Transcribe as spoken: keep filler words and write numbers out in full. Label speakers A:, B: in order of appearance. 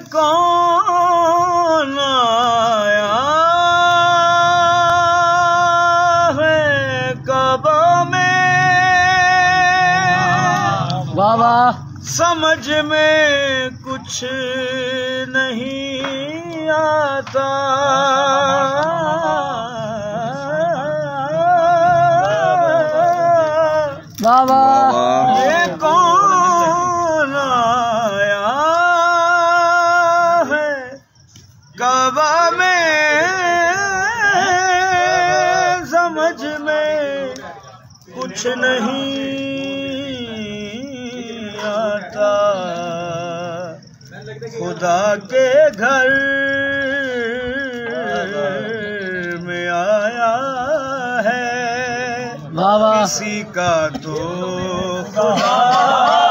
A: कौन आया है कबा में
B: बाबा
A: समझ में कुछ नहीं आता
B: बाबा
A: ये कौन आया है कबा में समझ में कुछ नहीं आता खुदा के घर में आया है
B: बाबा
A: किसी का तो खुदा